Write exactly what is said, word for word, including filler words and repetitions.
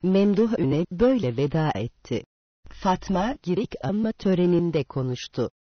Memduh Üne böyle veda etti. Fatma Girik anma töreninde konuştu.